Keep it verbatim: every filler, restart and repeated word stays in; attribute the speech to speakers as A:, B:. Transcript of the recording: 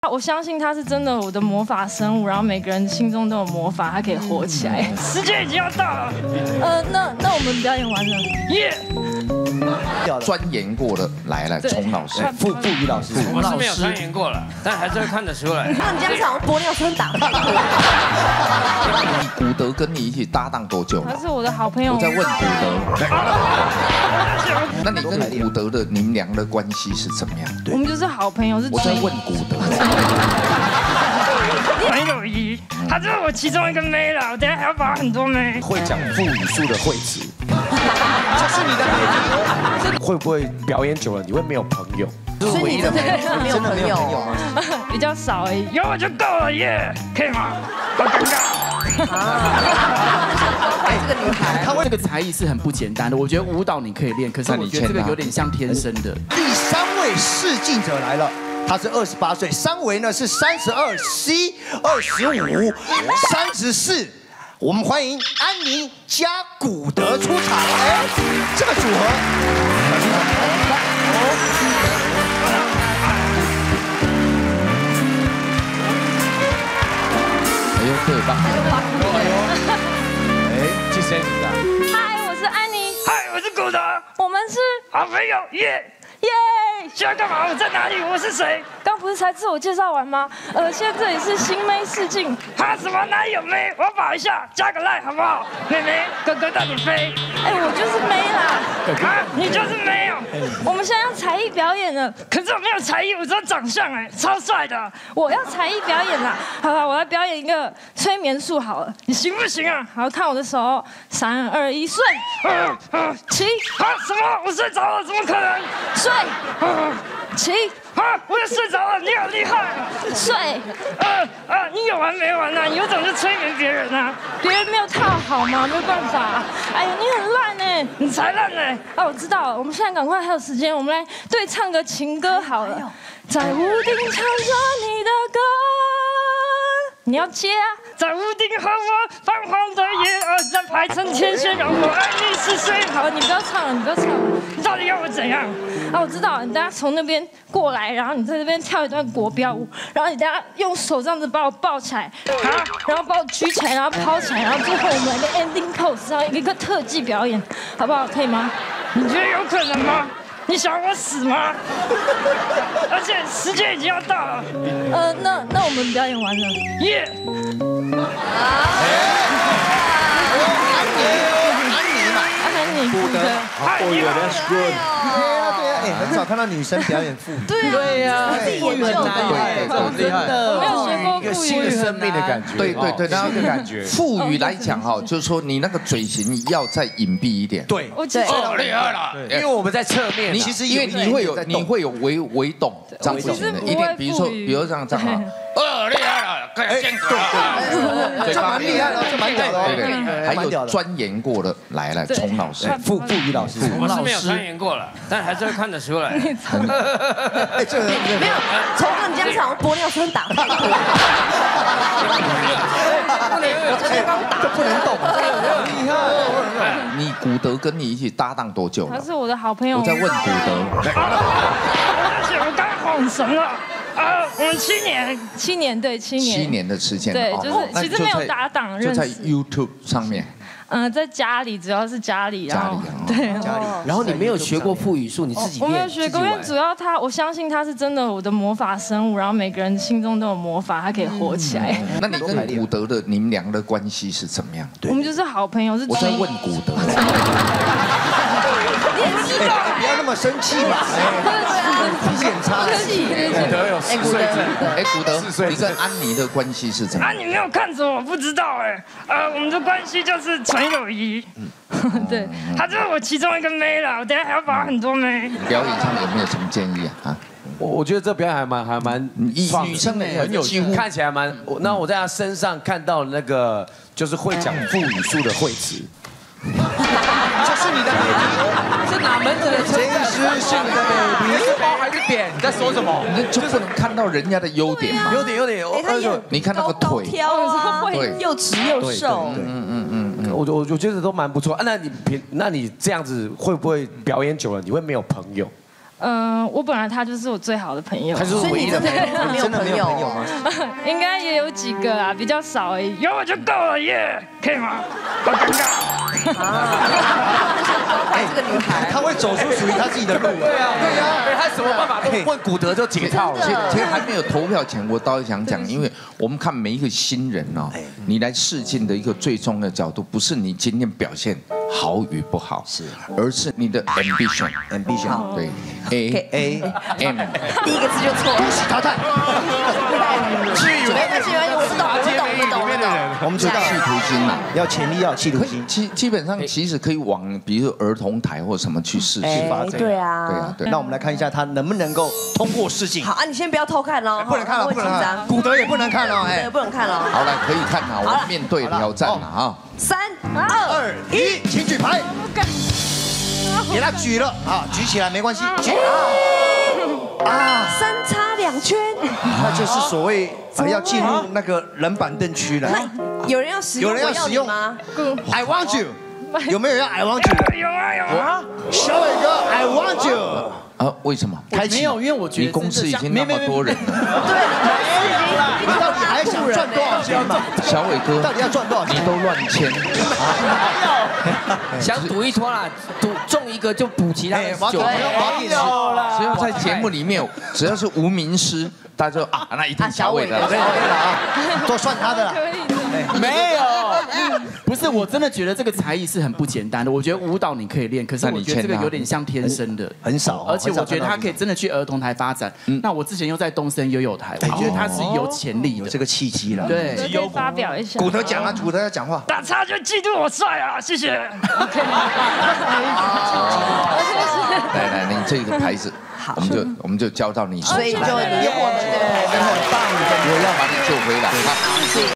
A: 我相信他是真的我的魔法生物，然后每个人心中都有魔法，他可以活起来。时间已经要到了，呃，那那我们表演完了，耶！
B: 钻研过的来了，丛老师，
C: 傅傅宇老师，
D: 我是没有钻研过了，但还是会看得出来。
E: 那你这样讲，玻尿酸打。
B: 你古德跟你一起搭档多久？
A: 他是我的好朋友。
B: 我在问古德。那你跟古德的你们俩的关系是怎么样？
A: 我们就是好朋友，是。
B: 我在问古德。
A: 纯友谊，她就是我其中一个妹了，我等下还要把很多妹。
C: 会讲腹语术的惠子，这是你的妹。会不会表演久了你会没有朋友？
E: 所以你真的没有朋友吗？
A: 比较少而已，有我就够了耶，可以吗？好尴尬。
E: 哎，这个女孩，
F: 她这个才艺是很不简单的。我觉得舞蹈你可以练，可是我觉得这个有点像天生的。
G: 第三位试镜者来了。他是二十八岁，三围呢是三十二 C、二十五、三十四。我们欢迎安妮加古德出场。哎，这个组合。
B: 哎呦，对吧？
C: 哎呦，哎，这谁的？
A: 嗨，我是安妮。嗨，我是古德。我们是好朋友，耶耶！现在干嘛？我在哪里？我是谁？刚不是才自我介绍完吗？呃，现在这里是新妹试镜。哈什么？哪里有妹？我要保一下，加个赖好不好？妹妹，哥哥带你飞。哎，我就是妹啦。啊，你就是妹哦。我们现在要才艺表演了，可是我没有才艺，我只有长相哎，超帅的。我要才艺表演啦。好了，我来表演一个催眠术好了，你行不行啊？好，看我的手，三二一，睡。呃呃，起。啊什么？我睡着了，怎么可能？睡。起。啊！我也睡着了，你好厉害！睡。呃呃，你有完没完啊？你有种就催眠别人啊！别人没有套好吗？没有办法。哎呀，你很烂哎，你才烂呢！啊，我知道了，我们现在赶快还有时间，我们来对唱个情歌好了。在屋顶唱着你的歌，你要接啊！在屋顶和我泛黄的夜儿在排成天线，让我爱你是谁？好了，你不要唱了，你不要唱了，你到底要我怎样？啊，我知道了，你等下从那边过来，然后你在这边跳一段国标舞，然后你等下用手这样子把我抱起来，啊，然后把我举起来，然后抛起来，然后最后我们来个 ending pose，然后一个特技表演，好不好？可以吗？你觉得有可能吗？你想我死吗？而且时间已经要到了。呃，那那我们表演完了，耶！
G: 安妮嘛，
A: 安妮，古德，
C: 哦哟 ，That's good。
G: 对啊对啊，哎，很少看到女生表演腹语。
E: 对呀，自己研究的，
C: 很厉害，
A: 我没有学过
C: 一个新的生命的感觉。
B: 对对对，
C: 新的感觉。
B: 腹语来讲哈，就是说你那个嘴型要再隐蔽一点。
C: 对，
A: 我知道。
D: 哦，厉害了！
C: 因为我们在侧面，
B: 你其实因为你会有你会有微微动这样子的，一点，比如说比如这样这样啊。
D: 哦，厉害了！快见鬼
G: 对，这蛮厉害的，这蛮屌的。
B: 对对，还有钻研过的来了，丛老师，
C: 傅傅宇老师，
D: 我是没有钻研过了，但还是会看得出来。
G: 哎，这个
E: 没有，从你这样讲，玻尿酸打太多。我昨天刚打，
G: 这不能动，厉害。
B: 你古德跟你一起搭档多久了？
A: 他是我的好朋友。
B: 我在问古德。
A: 我刚晃神了。啊，我们七年，七年对，七年，
B: 七年的时间，
A: 对，就是其实没有搭档，
B: 就在 YouTube 上面。
A: 嗯，在家里，主要是家里，
B: 家里
A: 对，
G: 家里。
F: 然后你没有学过腹语术，你自己
A: 我没有学过，因为主要他，我相信他是真的我的魔法生物，然后每个人心中都有魔法，他可以活起来。
B: 那你跟古德的你们俩的关系是怎么样？
A: 我们就是好朋友，是。
B: 我在问古德。
G: 不要那么生气嘛！脾气很差。
C: 古德有四岁，
B: 哎，古德，你跟安妮的关系是怎么样？
A: 啊，你没有看着我，不知道哎。呃，我们的关系就是纯友谊。对，她就是我其中一个妹了，我等下还要把很多妹。
B: 表演上有没有什么建议啊？啊？
C: 我我觉得这表演还蛮还蛮
B: 女生的
C: 很有趣，看起来蛮。那我在她身上看到那个就是会讲腹语术的惠子。
G: 这是你的 baby，
F: 是哪门子的？
G: 这是是你的 baby，
C: 是包还是点？你在说什么？
B: 你就不能看到人家的优点嘛？
C: 有点有点，
E: 他也
B: 你看那个腿，
E: 挑啊，
B: 对，
E: 又直又瘦。
B: 嗯嗯嗯嗯，
C: 我我我觉得都蛮不错啊。那你平，那你这样子会不会表演久了你会没有朋友？
A: 嗯，我本来他就是我最好的朋友，
C: 他是唯一的朋友，
E: 没有
G: 真的没
E: 朋友
G: 有朋友吗？
A: 应该也有几个啊，比较少而已。有我就够了耶，可以吗？好尴尬。
E: 哎，这个女孩，
G: 他会走出属于他自己的路。对啊，对啊，
C: 他什么办法都问古德就解套了。
B: 其实其实还没有投票前，我倒是想讲，因为我们看每一个新人哦，你来试镜的一个最重要的角度，不是你今天表现好与不好，是，而是你的 ambition
G: ambition
B: 对 A
G: A
B: M
E: 第一个字就错了。
G: 恭喜淘汰。
E: 没关系，没关系，我不懂，我不懂，我不懂，我不懂。
G: 我们知道
B: 企图心呐。
G: 要潜力，要有企图心。
B: 基基本上其实可以往比如说儿童台或什么去试去发展。
E: 对啊，
B: 对啊，对。
G: 那我们来看一下他能不能够通过试镜。
E: 好啊，你先不要偷看哦，
G: 不能看了，
E: 会紧
G: 不能看。
E: 张。
G: 古德也不能看哦，
E: 对，
G: 哎。
E: 不能看了。
B: 好了，可以看了，我们面对挑战了啊！
E: 三二
G: 二一，请举牌。给他举了啊，举起来没关系，举
E: 啊，三插两圈。
G: 那就是所谓啊要进入那个冷板凳区了。
E: 有人要使用，
G: 有人要使用
E: 吗
G: ？I want you， 有没有要 I want you 的？
A: 有啊有啊。
G: 小伟哥 I want you。
B: 啊，为什么？
F: 开没有，因为我觉得
B: 你公司已经那么多人了，
G: 对，你到底还想赚多少钱嘛？
B: 小伟哥，
G: 到底要赚多少钱？
B: 你都乱签，
D: 想赌一拖啦，赌中一个就补其他的九
G: 没有了。
B: 只要在节目里面，只要是无名师，大家就啊，那一定小伟的了。
G: 对了啊，都算他的了。
A: 可以的。
F: 没有，不是，我真的觉得这个才艺是很不简单的。我觉得舞蹈你可以练，可是我觉得这个有点像天生的，
G: 很少。
F: 而且我觉得他可以真的去儿童台发展。那我之前又在东森悠悠台，我觉得他是有潜力的，
G: 有这个契机了。
F: 对，
A: 可以发表一下。
G: 古德讲啊，古德要讲话。
A: 打叉就嫉妒我帅啊，谢谢。
B: 来来，你这个牌子，我们就我们就交到你手上。
E: 所以就你用我们的，
G: 很棒，
B: 我要把你救回来。